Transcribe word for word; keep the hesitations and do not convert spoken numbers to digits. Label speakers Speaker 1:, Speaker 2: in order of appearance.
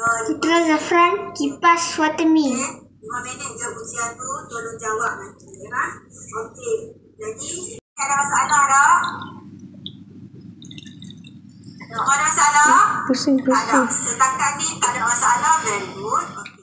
Speaker 1: Putra Zhafran, kipas Watermill.
Speaker 2: lima minit je ujian tu, tolong jawab nanti. Ya? Okey. Jadi, ada masalah tak? Ada masalah?
Speaker 1: Pusing-pusing.
Speaker 2: Tak ada. Setakat ni tak ada masalah. Very good.